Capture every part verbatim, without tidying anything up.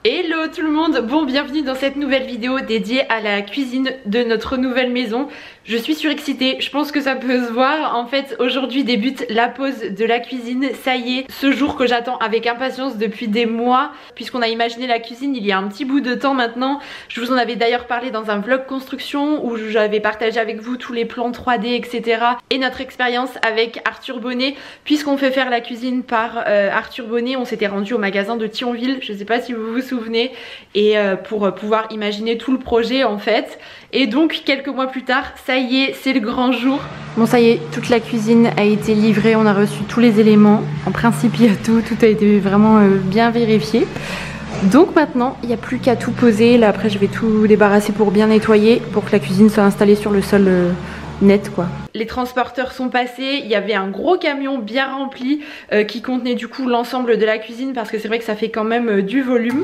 Hello tout le monde, bon bienvenue dans cette nouvelle vidéo dédiée à la cuisine de notre nouvelle maison. Je suis surexcitée, je pense que ça peut se voir. En fait aujourd'hui débute la pause de la cuisine, ça y est, ce jour que j'attends avec impatience depuis des mois, puisqu'on a imaginé la cuisine il y a un petit bout de temps maintenant. Je vous en avais d'ailleurs parlé dans un vlog construction où j'avais partagé avec vous tous les plans trois D etc, et notre expérience avec Arthur Bonnet. Puisqu'on fait faire la cuisine par euh, Arthur Bonnet, on s'était rendu au magasin de Thionville, je sais pas si vous vous souvenez, et euh, pour pouvoir imaginer tout le projet en fait. Et donc quelques mois plus tard, ça y est, c'est le grand jour. Bon ça y est, toute la cuisine a été livrée, on a reçu tous les éléments. En principe il y a tout, tout a été vraiment euh, bien vérifié. Donc maintenant il n'y a plus qu'à tout poser. Là après je vais tout débarrasser pour bien nettoyer, pour que la cuisine soit installée sur le sol euh, net quoi. Les transporteurs sont passés, il y avait un gros camion bien rempli euh, qui contenait du coup l'ensemble de la cuisine, parce que c'est vrai que ça fait quand même euh, du volume.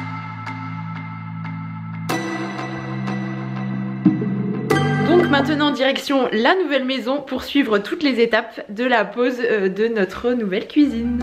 Donc maintenant direction la nouvelle maison pour suivre toutes les étapes de la pose euh, de notre nouvelle cuisine.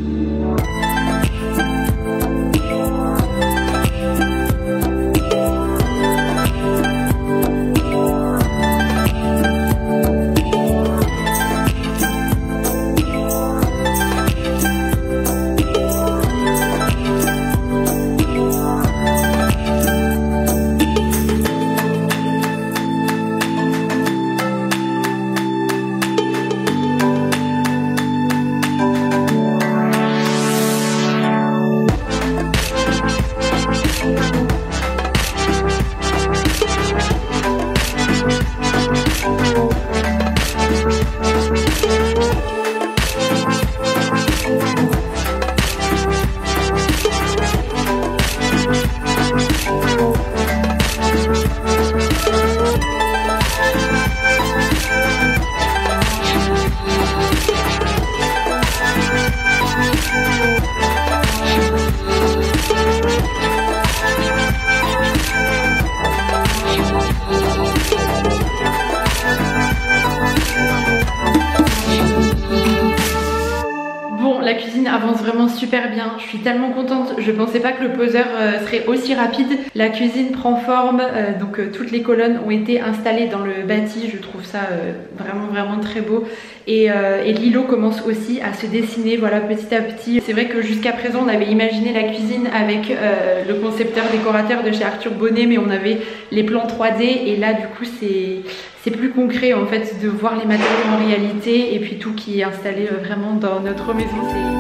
La cuisine avance vraiment super bien, je suis tellement contente, je pensais pas que le poseur euh, serait aussi rapide. La cuisine prend forme, euh, donc euh, toutes les colonnes ont été installées dans le bâti, je trouve ça euh, vraiment vraiment très beau. Et, euh, et l'îlot commence aussi à se dessiner, voilà, petit à petit. C'est vrai que jusqu'à présent on avait imaginé la cuisine avec euh, le concepteur décorateur de chez Arthur Bonnet, mais on avait les plans trois D, et là du coup c'est... c'est plus concret en fait de voir les matériaux en réalité, et puis tout qui est installé vraiment dans notre maison.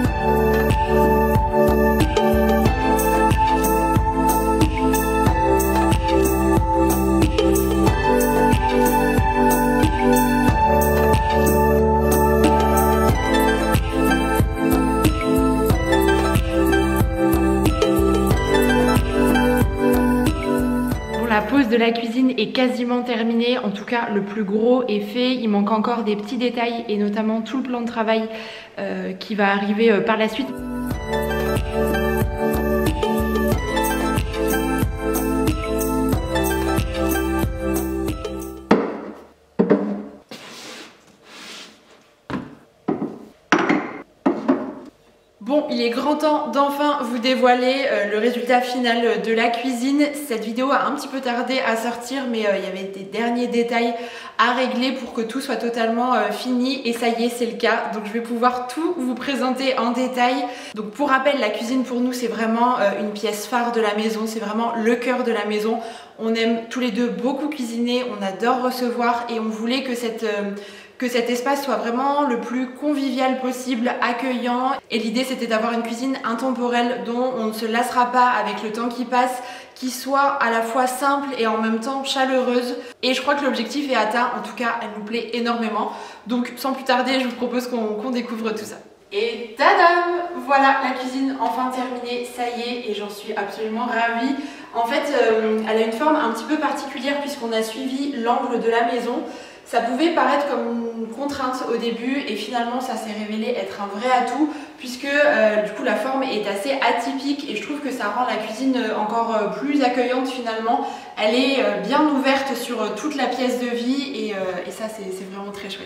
La pose de la cuisine est quasiment terminée, en tout cas le plus gros est fait. Il manque encore des petits détails et notamment tout le plan de travail euh, qui va arriver euh, par la suite. Bon, il est grand temps d'enfin vous dévoiler euh, le résultat final de la cuisine. Cette vidéo a un petit peu tardé à sortir, mais euh, il y avait des derniers détails à régler pour que tout soit totalement euh, fini, et ça y est, c'est le cas. Donc je vais pouvoir tout vous présenter en détail. Donc pour rappel, la cuisine pour nous c'est vraiment euh, une pièce phare de la maison, c'est vraiment le cœur de la maison. On aime tous les deux beaucoup cuisiner, on adore recevoir, et on voulait que cette... Euh, que cet espace soit vraiment le plus convivial possible, accueillant. Et l'idée c'était d'avoir une cuisine intemporelle dont on ne se lassera pas avec le temps qui passe, qui soit à la fois simple et en même temps chaleureuse. Et je crois que l'objectif est atteint, en tout cas elle nous plaît énormément. Donc sans plus tarder, je vous propose qu'on qu'on découvre tout ça. Et tadam! Voilà la cuisine enfin terminée, ça y est, et j'en suis absolument ravie. En fait, euh, elle a une forme un petit peu particulière puisqu'on a suivi l'angle de la maison. Ça pouvait paraître comme une contrainte au début, et finalement ça s'est révélé être un vrai atout, puisque euh, du coup la forme est assez atypique, et je trouve que ça rend la cuisine encore plus accueillante finalement. Elle est bien ouverte sur toute la pièce de vie, et, euh, et ça c'est vraiment très chouette.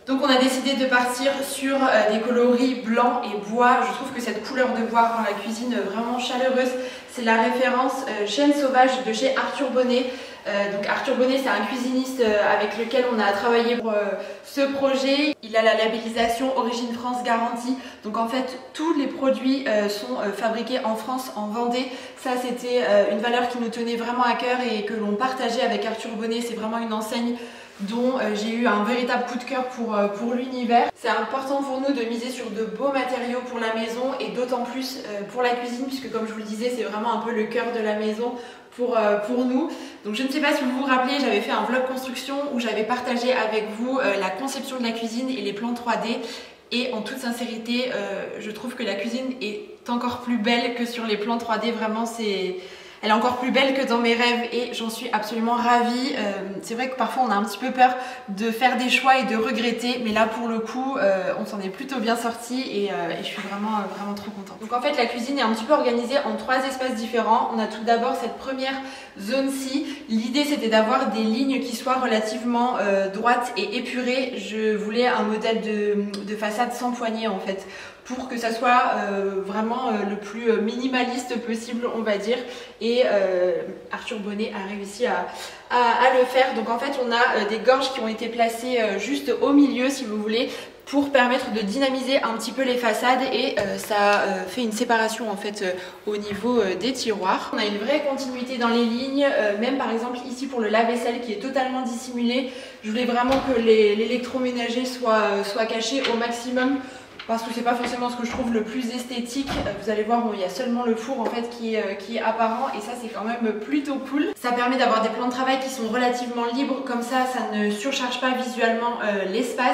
Donc on a décidé de partir sur euh, des coloris blanc et bois. Je trouve que cette couleur de bois rend la cuisine vraiment chaleureuse. C'est la référence euh, Chêne Sauvage de chez Arthur Bonnet. Euh, donc Arthur Bonnet, c'est un cuisiniste euh, avec lequel on a travaillé pour euh, ce projet. Il a la labellisation Origine France garantie. Donc en fait, tous les produits euh, sont euh, fabriqués en France, en Vendée. Ça, c'était euh, une valeur qui nous tenait vraiment à cœur et que l'on partageait avec Arthur Bonnet. C'est vraiment une enseigne dont euh, j'ai eu un véritable coup de cœur pour, euh, pour l'univers. C'est important pour nous de miser sur de beaux matériaux pour la maison et d'autant plus euh, pour la cuisine puisque comme je vous le disais, c'est vraiment un peu le cœur de la maison pour, euh, pour nous. Donc je ne sais pas si vous vous rappelez, j'avais fait un vlog construction où j'avais partagé avec vous euh, la conception de la cuisine et les plans trois D. Et en toute sincérité, euh, je trouve que la cuisine est encore plus belle que sur les plans trois D. Vraiment, c'est... Elle est encore plus belle que dans mes rêves et j'en suis absolument ravie. Euh, c'est vrai que parfois on a un petit peu peur de faire des choix et de regretter, mais là pour le coup euh, on s'en est plutôt bien sorti et, euh, et je suis vraiment, vraiment trop contente. Donc en fait la cuisine est un petit peu organisée en trois espaces différents. On a tout d'abord cette première zone-ci. L'idée c'était d'avoir des lignes qui soient relativement euh, droites et épurées. Je voulais un modèle de, de façade sans poignée en fait, pour que ça soit euh, vraiment euh, le plus minimaliste possible on va dire, et euh, Arthur Bonnet a réussi à, à, à le faire. Donc en fait on a euh, des gorges qui ont été placées euh, juste au milieu si vous voulez, pour permettre de dynamiser un petit peu les façades et euh, ça euh, fait une séparation en fait euh, au niveau euh, des tiroirs. On a une vraie continuité dans les lignes, euh, même par exemple ici pour le lave-vaisselle qui est totalement dissimulé. Je voulais vraiment que l'électroménager soit, euh, soit caché au maximum, parce que c'est pas forcément ce que je trouve le plus esthétique. Vous allez voir, bon, il y a seulement le four en fait qui est, qui est apparent et ça c'est quand même plutôt cool. Ça permet d'avoir des plans de travail qui sont relativement libres, comme ça ça ne surcharge pas visuellement euh, l'espace.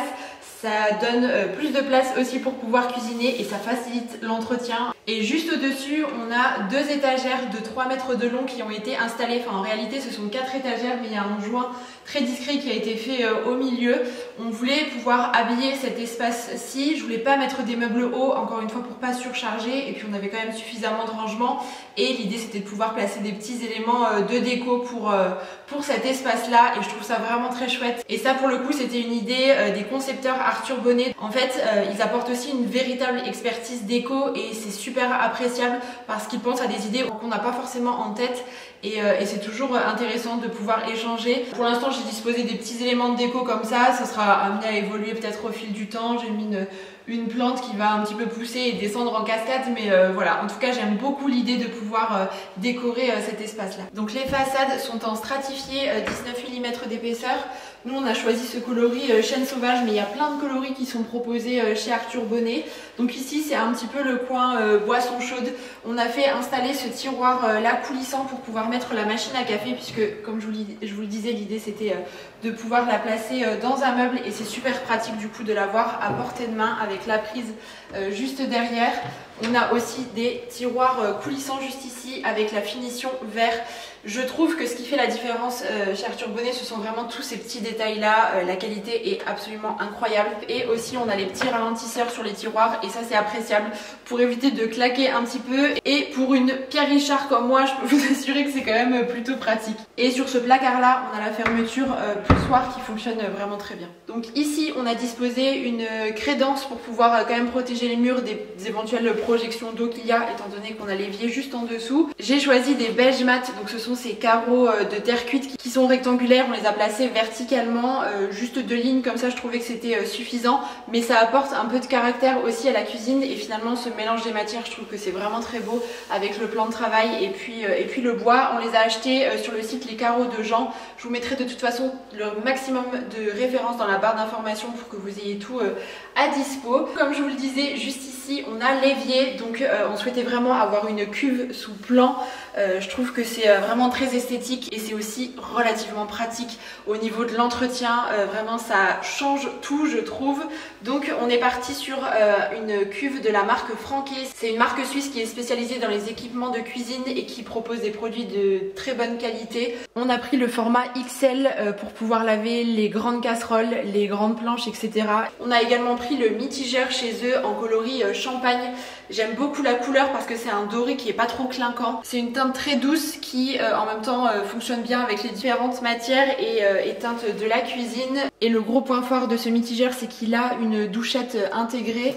Ça donne euh, plus de place aussi pour pouvoir cuisiner et ça facilite l'entretien. Et juste au-dessus, on a deux étagères de trois mètres de long qui ont été installées. Enfin, en réalité, ce sont quatre étagères, mais il y a un joint très discret qui a été fait euh, au milieu. On voulait pouvoir habiller cet espace-ci. Je voulais pas mettre des meubles hauts, encore une fois, pour pas surcharger. Et puis, on avait quand même suffisamment de rangement. Et l'idée, c'était de pouvoir placer des petits éléments euh, de déco pour, euh, pour cet espace-là. Et je trouve ça vraiment très chouette. Et ça, pour le coup, c'était une idée euh, des concepteurs Arthur Bonnet. En fait, euh, ils apportent aussi une véritable expertise déco et c'est super appréciable parce qu'ils pensent à des idées qu'on n'a pas forcément en tête et, euh, et c'est toujours intéressant de pouvoir échanger. Pour l'instant, j'ai disposé des petits éléments de déco comme ça. Ça sera amené à évoluer peut-être au fil du temps. J'ai mis une, une plante qui va un petit peu pousser et descendre en cascade, mais euh, voilà. En tout cas, j'aime beaucoup l'idée de pouvoir euh, décorer euh, cet espace-là. Donc les façades sont en stratifié euh, dix-neuf millimètres d'épaisseur. Nous on a choisi ce coloris euh, Chêne Sauvage, mais il y a plein de coloris qui sont proposés euh, chez Arthur Bonnet. Donc ici c'est un petit peu le coin euh, boisson chaude. On a fait installer ce tiroir euh, là coulissant pour pouvoir mettre la machine à café, puisque comme je vous, je vous le disais, l'idée c'était euh, de pouvoir la placer euh, dans un meuble et c'est super pratique du coup de l'avoir à portée de main avec la prise euh, juste derrière. On a aussi des tiroirs euh, coulissants juste ici avec la finition vert. Je trouve que ce qui fait la différence euh, chez Arthur Bonnet, ce sont vraiment tous ces petits détails là. Euh, la qualité est absolument incroyable. Et aussi on a les petits ralentisseurs sur les tiroirs et ça c'est appréciable pour éviter de claquer un petit peu. Et pour une Pierre Richard comme moi, je peux vous assurer que c'est quand même plutôt pratique. Et sur ce placard là, on a la fermeture euh, poussoir qui fonctionne vraiment très bien. Donc ici on a disposé une crédence pour pouvoir euh, quand même protéger les murs des, des éventuelles projections d'eau qu'il y a, étant donné qu'on a l'évier juste en dessous. J'ai choisi des beige mat, donc ce sont ces carreaux de terre cuite qui sont rectangulaires. On les a placés verticalement, euh, juste deux lignes comme ça. Je trouvais que c'était euh, suffisant, mais ça apporte un peu de caractère aussi à la cuisine et finalement ce mélange des matières, je trouve que c'est vraiment très beau avec le plan de travail et puis, euh, et puis le bois. On les a achetés euh, sur le site Les Carreaux de Jean. Je vous mettrai de toute façon le maximum de références dans la barre d'informations pour que vous ayez tout euh, à dispo. Comme je vous le disais, juste ici on a l'évier, donc euh, on souhaitait vraiment avoir une cuve sous plan. Euh, je trouve que c'est euh, vraiment très esthétique et c'est aussi relativement pratique au niveau de l'entretien. Euh, vraiment ça change tout je trouve. Donc on est parti sur euh, une cuve de la marque Franquet. C'est une marque suisse qui est spécialisée dans les équipements de cuisine et qui propose des produits de très bonne qualité. On a pris le format X L euh, pour pouvoir laver les grandes casseroles, les grandes planches, et cetera. On a également pris le mitigeur chez eux en coloris euh, champagne. J'aime beaucoup la couleur parce que c'est un doré qui est pas trop clinquant. C'est une teinte très douce qui euh, en même temps euh, fonctionne bien avec les différentes matières et, euh, et teintes de la cuisine. Et le gros point fort de ce mitigeur, c'est qu'il a une douchette intégrée.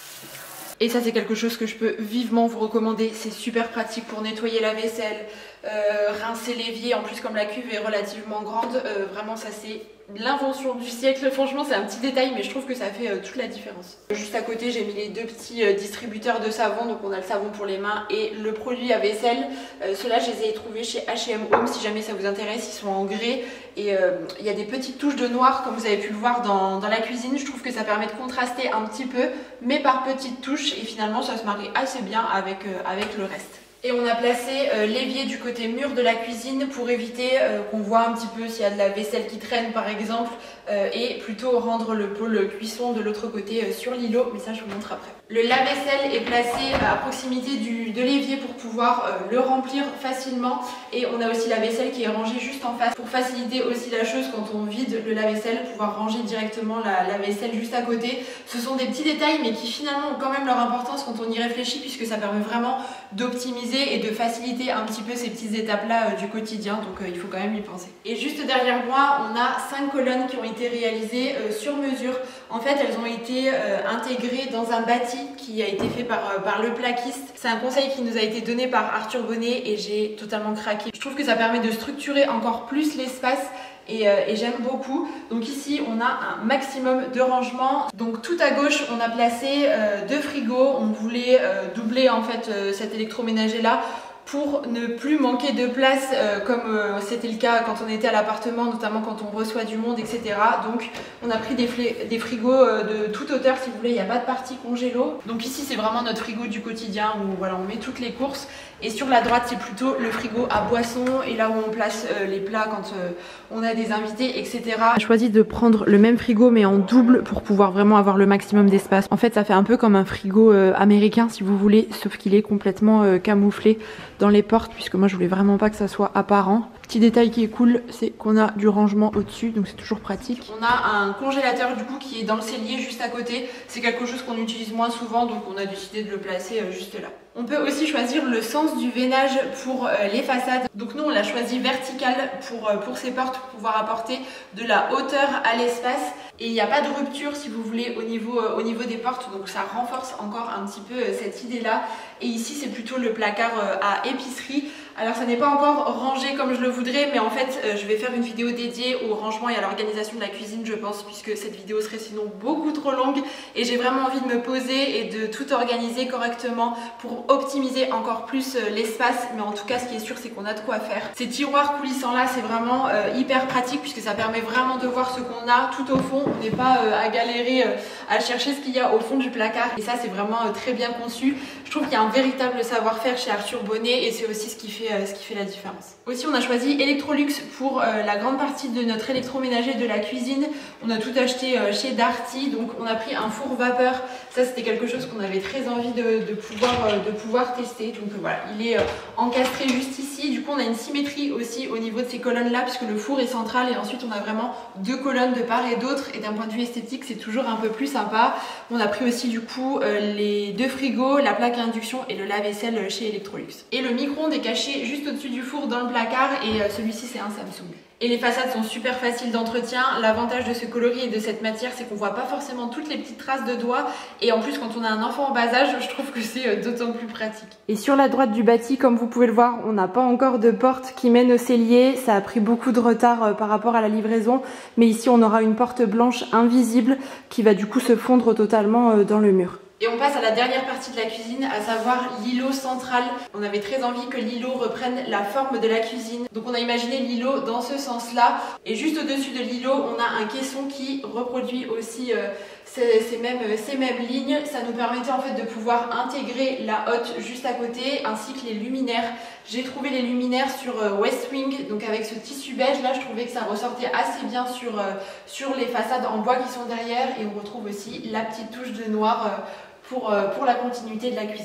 Et ça c'est quelque chose que je peux vivement vous recommander, c'est super pratique pour nettoyer la vaisselle, euh, rincer l'évier, en plus comme la cuve est relativement grande, euh, vraiment ça c'est l'invention du siècle, franchement c'est un petit détail mais je trouve que ça fait euh, toute la différence. Juste à côté j'ai mis les deux petits euh, distributeurs de savon, donc on a le savon pour les mains et le produit à vaisselle. Euh, Ceux-là je les ai trouvés chez H et M Home si jamais ça vous intéresse, ils sont en grès et euh, il y a des petites touches de noir comme vous avez pu le voir dans, dans la cuisine. Je trouve que ça permet de contraster un petit peu mais par petites touches et finalement ça se marie assez bien avec, euh, avec le reste. Et on a placé euh, l'évier du côté mur de la cuisine pour éviter euh, qu'on voit un petit peu s'il y a de la vaisselle qui traîne par exemple euh, et plutôt rendre le pôle cuisson de l'autre côté euh, sur l'îlot, mais ça je vous montre après. Le lave-vaisselle est placé à proximité du, de l'évier pour pouvoir euh, le remplir facilement et on a aussi la vaisselle qui est rangée juste en face pour faciliter aussi la chose quand on vide le lave-vaisselle, pouvoir ranger directement la, la vaisselle juste à côté. Ce sont des petits détails mais qui finalement ont quand même leur importance quand on y réfléchit puisque ça permet vraiment d'optimiser et de faciliter un petit peu ces petites étapes là euh, du quotidien, donc euh, il faut quand même y penser. Et juste derrière moi on a cinq colonnes qui ont été réalisées euh, sur mesure. En fait elles ont été euh, intégrées dans un bâti qui a été fait par, euh, par le plaquiste. C'est un conseil qui nous a été donné par Arthur Bonnet et j'ai totalement craqué. Je trouve que ça permet de structurer encore plus l'espace et, euh, et j'aime beaucoup. Donc ici on a un maximum de rangement. Donc tout à gauche on a placé euh, deux frigos. On voulait euh, doubler en fait euh, cet électroménager là pour ne plus manquer de place euh, comme euh, c'était le cas quand on était à l'appartement, notamment quand on reçoit du monde, et cetera. Donc on a pris des, des frigos euh, de toute hauteur si vous voulez, il n'y a pas de partie congélo. Donc ici c'est vraiment notre frigo du quotidien où voilà, on met toutes les courses. Et sur la droite c'est plutôt le frigo à boissons et là où on place euh, les plats quand euh, on a des invités, et cetera. J'ai choisi de prendre le même frigo mais en double pour pouvoir vraiment avoir le maximum d'espace. En fait ça fait un peu comme un frigo euh, américain si vous voulez, sauf qu'il est complètement euh, camouflé dans les portes puisque moi je voulais vraiment pas que ça soit apparent. Petit détail qui est cool, c'est qu'on a du rangement au-dessus, donc c'est toujours pratique. On a un congélateur du coup qui est dans le cellier juste à côté. C'est quelque chose qu'on utilise moins souvent, donc on a décidé de le placer euh, juste là. On peut aussi choisir le sens du veinage pour euh, les façades. Donc nous on l'a choisi vertical pour, euh, pour ces portes, pour pouvoir apporter de la hauteur à l'espace. Et il n'y a pas de rupture si vous voulez au niveau, euh, au niveau des portes, donc ça renforce encore un petit peu euh, cette idée là. Et ici c'est plutôt le placard euh, à épicerie. Alors ça n'est pas encore rangé comme je le voudrais, mais en fait euh, je vais faire une vidéo dédiée au rangement et à l'organisation de la cuisine je pense, puisque cette vidéo serait sinon beaucoup trop longue et j'ai vraiment envie de me poser et de tout organiser correctement pour optimiser encore plus euh, l'espace. Mais en tout cas ce qui est sûr c'est qu'on a de quoi faire. Ces tiroirs coulissants là c'est vraiment euh, hyper pratique puisque ça permet vraiment de voir ce qu'on a tout au fond. On n'est pas euh, à galérer euh, à chercher ce qu'il y a au fond du placard et ça c'est vraiment euh, très bien conçu. Je trouve qu'il y a un véritable savoir-faire chez Arthur Bonnet et c'est aussi ce qui fait ce qui fait la différence. Aussi on a choisi Electrolux pour euh, la grande partie de notre électroménager de la cuisine. On a tout acheté euh, chez Darty, donc on a pris un four vapeur. Ça c'était quelque chose qu'on avait très envie de, de, pouvoir, euh, de pouvoir tester. Donc euh, voilà, il est euh, encastré juste ici. Du coup on a une symétrie aussi au niveau de ces colonnes là puisque le four est central et ensuite on a vraiment deux colonnes de part et d'autre et d'un point de vue esthétique c'est toujours un peu plus sympa. On a pris aussi du coup euh, les deux frigos, la plaque à induction et le lave-vaisselle chez Electrolux. Et le micro-ondes est caché juste au-dessus du four dans le placard et euh, celui-ci c'est un Samsung. Et les façades sont super faciles d'entretien. L'avantage de ce coloris et de cette matière c'est qu'on voit pas forcément toutes les petites traces de doigts et en plus quand on a un enfant en bas âge je trouve que c'est euh, d'autant plus pratique. Et sur la droite du bâti comme vous pouvez le voir on n'a pas encore de porte qui mène au cellier. Ça a pris beaucoup de retard euh, par rapport à la livraison mais ici on aura une porte blanche invisible qui va du coup se fondre totalement euh, dans le mur. Et on passe à la dernière partie de la cuisine, à savoir l'îlot central. On avait très envie que l'îlot reprenne la forme de la cuisine. Donc on a imaginé l'îlot dans ce sens-là. Et juste au-dessus de l'îlot, on a un caisson qui reproduit aussi euh, ces, ces, mêmes, ces mêmes lignes. Ça nous permettait en fait de pouvoir intégrer la hotte juste à côté, ainsi que les luminaires. J'ai trouvé les luminaires sur euh, West Wing, donc avec ce tissu beige là, je trouvais que ça ressortait assez bien sur, euh, sur les façades en bois qui sont derrière. Et on retrouve aussi la petite touche de noir euh, Pour, euh, pour la continuité de la cuisine.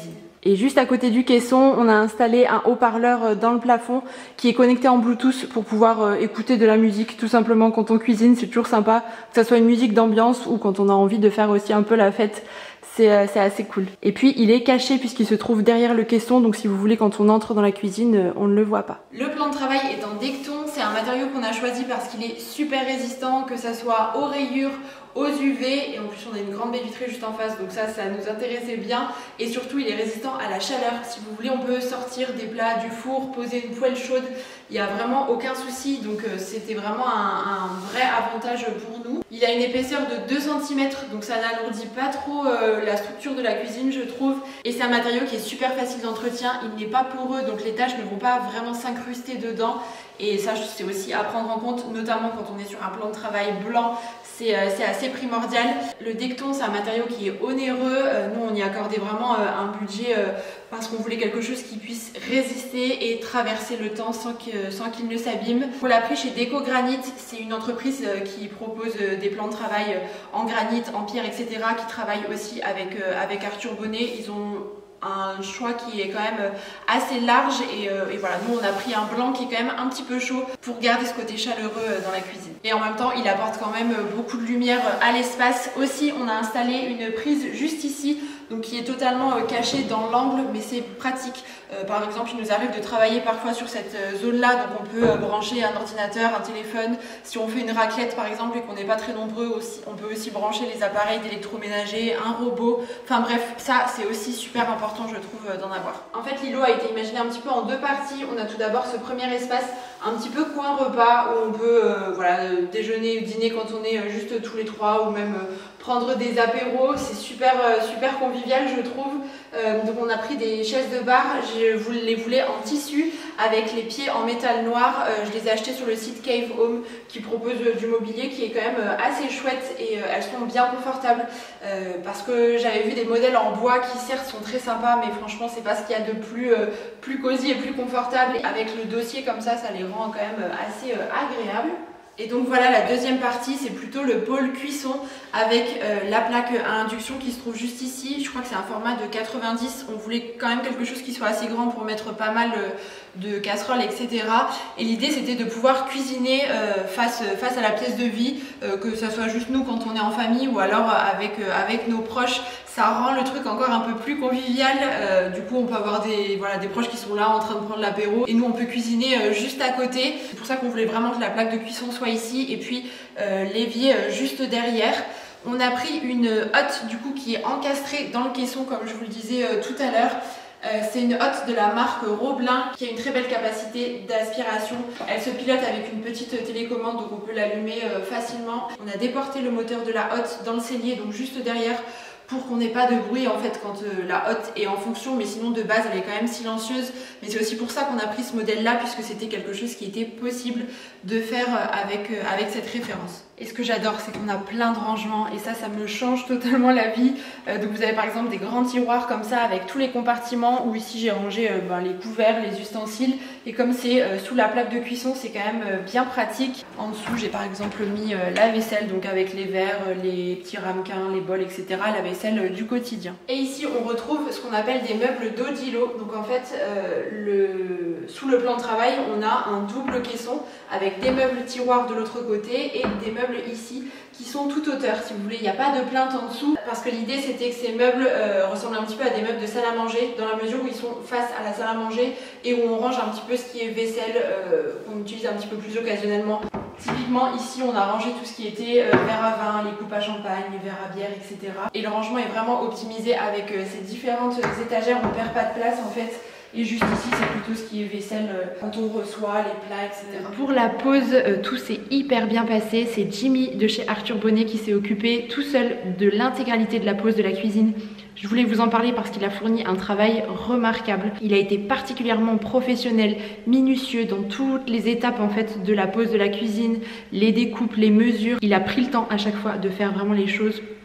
Et juste à côté du caisson, on a installé un haut-parleur dans le plafond qui est connecté en Bluetooth pour pouvoir écouter de la musique tout simplement quand on cuisine. C'est toujours sympa, que ça soit une musique d'ambiance ou quand on a envie de faire aussi un peu la fête. C'est assez cool. Et puis il est caché puisqu'il se trouve derrière le caisson, donc si vous voulez, quand on entre dans la cuisine, on ne le voit pas. Le plan de travail est en Decton. C'est un matériau qu'on a choisi parce qu'il est super résistant, que ça soit aux rayures, aux U V, et en plus on a une grande baie vitrée juste en face, donc ça, ça nous intéressait bien. Et surtout il est résistant à la chaleur. Si vous voulez, on peut sortir des plats du four, poser une poêle chaude, il n'y a vraiment aucun souci, donc euh, c'était vraiment un, un vrai avantage pour nous. Il a une épaisseur de deux centimètres, donc ça n'alourdit pas trop euh, la structure de la cuisine, je trouve. Et c'est un matériau qui est super facile d'entretien, il n'est pas poreux, donc les tâches ne vont pas vraiment s'incruster dedans. Et ça, c'est aussi à prendre en compte, notamment quand on est sur un plan de travail blanc, c'est euh, assez primordial. Le Decton, c'est un matériau qui est onéreux. Euh, nous, on y accordait vraiment euh, un budget euh, parce qu'on voulait quelque chose qui puisse résister et traverser le temps sans qu'il sans qu'il ne s'abîme. On l'a pris chez Déco Granit. C'est une entreprise euh, qui propose euh, des plans de travail en granit, en pierre, et cetera, qui travaille aussi avec, euh, avec Arthur Bonnet. Ils ont un choix qui est quand même assez large et, euh, et voilà, nous on a pris un blanc qui est quand même un petit peu chaud pour garder ce côté chaleureux dans la cuisine. Et en même temps, il apporte quand même beaucoup de lumière à l'espace. Aussi, on a installé une prise juste ici, donc qui est totalement cachée dans l'angle, mais c'est pratique. Euh, par exemple, il nous arrive de travailler parfois sur cette zone-là, donc on peut euh, brancher un ordinateur, un téléphone. Si on fait une raclette par exemple et qu'on n'est pas très nombreux, aussi, on peut aussi brancher les appareils d'électroménager, un robot. Enfin bref, ça c'est aussi super important, je trouve, d'en avoir. En fait, l'îlot a été imaginé un petit peu en deux parties. On a tout d'abord ce premier espace un petit peu coin repas où on peut euh, voilà, déjeuner ou dîner quand on est juste tous les trois, ou même euh, prendre des apéros. C'est super, euh, super convivial, je trouve. Euh, donc on a pris des chaises de bar, je les voulais en tissu avec les pieds en métal noir. Euh, je les ai achetées sur le site Cave Home qui propose euh, du mobilier qui est quand même euh, assez chouette, et euh, elles sont bien confortables euh, parce que j'avais vu des modèles en bois qui certes sont très sympas, mais franchement c'est pas ce qu'il y a de plus, euh, plus cosy et plus confortable. Et avec le dossier comme ça, ça les rend quand même assez euh, agréables. Et donc voilà, la deuxième partie, c'est plutôt le pôle cuisson avec euh, la plaque à induction qui se trouve juste ici. Je crois que c'est un format de quatre-vingt-dix. On voulait quand même quelque chose qui soit assez grand pour mettre pas mal euh, de casseroles, et cetera. Et l'idée, c'était de pouvoir cuisiner euh, face, face à la pièce de vie, euh, que ce soit juste nous quand on est en famille ou alors avec, euh, avec nos proches. Ça rend le truc encore un peu plus convivial. Euh, du coup, on peut avoir des, voilà, des proches qui sont là en train de prendre l'apéro et nous, on peut cuisiner euh, juste à côté. C'est pour ça qu'on voulait vraiment que la plaque de cuisson soit ici et puis euh, l'évier euh, juste derrière. On a pris une hotte du coup qui est encastrée dans le caisson, comme je vous le disais euh, tout à l'heure. Euh, c'est une hotte de la marque Roblin qui a une très belle capacité d'aspiration. Elle se pilote avec une petite télécommande, donc on peut l'allumer euh, facilement. On a déporté le moteur de la hotte dans le cellier, donc juste derrière, pour qu'on n'ait pas de bruit en fait quand euh, la hotte est en fonction, mais sinon de base elle est quand même silencieuse. Mais c'est aussi pour ça qu'on a pris ce modèle là, puisque c'était quelque chose qui était possible de faire avec, euh, avec cette référence. Et ce que j'adore, c'est qu'on a plein de rangements et ça, ça me change totalement la vie. Euh, donc vous avez par exemple des grands tiroirs comme ça avec tous les compartiments, où ici j'ai rangé euh, ben, les couverts, les ustensiles, et comme c'est euh, sous la plaque de cuisson, c'est quand même euh, bien pratique. En dessous, j'ai par exemple mis euh, la vaisselle, donc avec les verres, euh, les petits ramequins, les bols, et cetera. La vaisselle euh, du quotidien. Et ici, on retrouve ce qu'on appelle des meubles d'Odilo. Donc en fait, euh, le... sous le plan de travail, on a un double caisson avec des meubles tiroirs de l'autre côté et des meubles ici qui sont tout hauteur, si vous voulez. Il n'y a pas de plainte en dessous parce que l'idée c'était que ces meubles euh, ressemblent un petit peu à des meubles de salle à manger, dans la mesure où ils sont face à la salle à manger et où on range un petit peu ce qui est vaisselle euh, qu'on utilise un petit peu plus occasionnellement. Typiquement ici on a rangé tout ce qui était euh, verre à vin, les coupes à champagne, les verres à bière, et cetera. Et le rangement est vraiment optimisé avec euh, ces différentes étagères, on perd pas de place en fait. Et juste ici, c'est plutôt ce qui est vaisselle euh, quand on reçoit les plats, et cetera. Pour la pause, euh, tout s'est hyper bien passé. C'est Jimmy de chez Arthur Bonnet qui s'est occupé tout seul de l'intégralité de la pose de la cuisine. Je voulais vous en parler parce qu'il a fourni un travail remarquable. Il a été particulièrement professionnel, minutieux dans toutes les étapes en fait de la pose de la cuisine, les découpes, les mesures. Il a pris le temps à chaque fois de faire vraiment les choses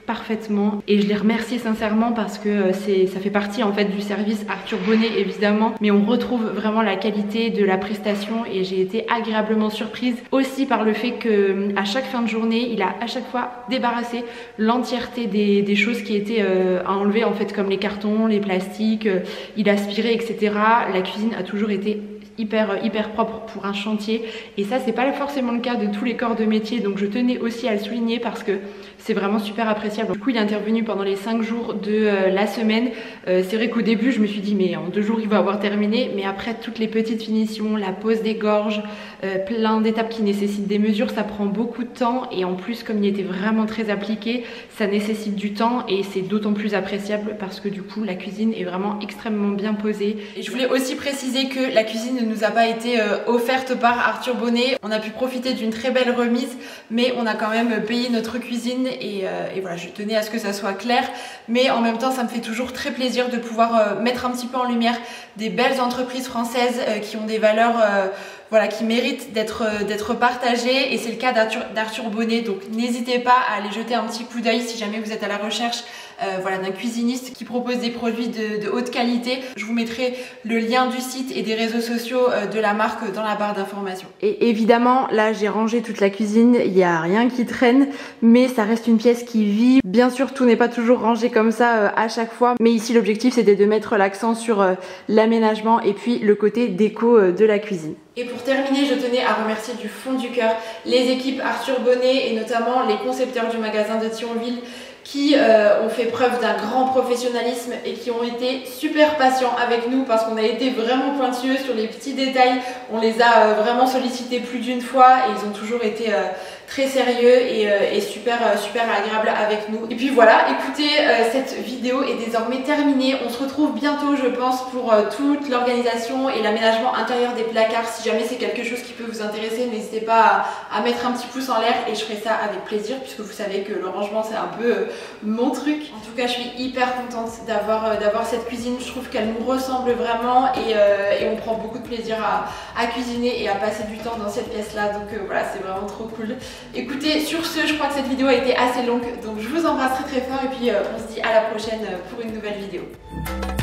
parfaitement et je les remercie sincèrement parce que c'est, ça fait partie en fait du service Arthur Bonnet évidemment, mais on retrouve vraiment la qualité de la prestation et j'ai été agréablement surprise aussi par le fait que à chaque fin de journée il a à chaque fois débarrassé l'entièreté des, des choses qui étaient euh, à enlever en fait, comme les cartons, les plastiques, euh, il a aspiré, etc. La cuisine a toujours été hyper hyper propre pour un chantier et ça c'est pas forcément le cas de tous les corps de métier, donc je tenais aussi à le souligner parce que c'est vraiment super appréciable. Du coup il est intervenu pendant les cinq jours de euh, la semaine. Euh, c'est vrai qu'au début je me suis dit mais en deux jours il va avoir terminé, mais après toutes les petites finitions, la pose des gorges, euh, plein d'étapes qui nécessitent des mesures, ça prend beaucoup de temps et en plus comme il était vraiment très appliqué, ça nécessite du temps et c'est d'autant plus appréciable parce que du coup la cuisine est vraiment extrêmement bien posée. Et je voulais aussi préciser que la cuisine ne nous a pas été euh, offerte par Arthur Bonnet. On a pu profiter d'une très belle remise, mais on a quand même payé notre cuisine et, euh, et voilà, je tenais à ce que ça soit clair. Mais en même temps, ça me fait toujours très plaisir de pouvoir euh, mettre un petit peu en lumière des belles entreprises françaises euh, qui ont des valeurs euh, voilà, qui méritent d'être euh, d'être partagées et c'est le cas d'Arthur Bonnet. Donc n'hésitez pas à aller jeter un petit coup d'œil si jamais vous êtes à la recherche Euh, voilà, d'un cuisiniste qui propose des produits de, de haute qualité. Je vous mettrai le lien du site et des réseaux sociaux euh, de la marque dans la barre d'informations. Et évidemment, là j'ai rangé toute la cuisine, il n'y a rien qui traîne, mais ça reste une pièce qui vit. Bien sûr, tout n'est pas toujours rangé comme ça euh, à chaque fois, mais ici l'objectif c'était de mettre l'accent sur euh, l'aménagement et puis le côté déco euh, de la cuisine. Et pour terminer, je tenais à remercier du fond du cœur les équipes Arthur Bonnet et notamment les concepteurs du magasin de Thionville qui euh, ont fait preuve d'un grand professionnalisme et qui ont été super patients avec nous parce qu'on a été vraiment pointilleux sur les petits détails. On les a euh, vraiment sollicités plus d'une fois et ils ont toujours été euh, très sérieux et, euh, et super, euh, super agréables avec nous. Et puis voilà, écoutez, euh, cette vidéo est désormais terminée. On se retrouve bientôt, je pense, pour euh, toute l'organisation et l'aménagement intérieur des placards. Si jamais c'est quelque chose qui peut vous intéresser, n'hésitez pas à, à mettre un petit pouce en l'air et je ferai ça avec plaisir puisque vous savez que le rangement c'est un peu euh, mon truc. En tout cas, je suis hyper contente d'avoir euh, d'avoir cette cuisine. Je trouve qu'elle nous ressemble vraiment et, euh, et on prend beaucoup de plaisir à, à cuisiner et à passer du temps dans cette pièce-là. Donc euh, voilà, c'est vraiment trop cool. Écoutez, sur ce, je crois que cette vidéo a été assez longue, donc je vous embrasse très très fort et puis euh, on se dit à la prochaine pour une nouvelle vidéo.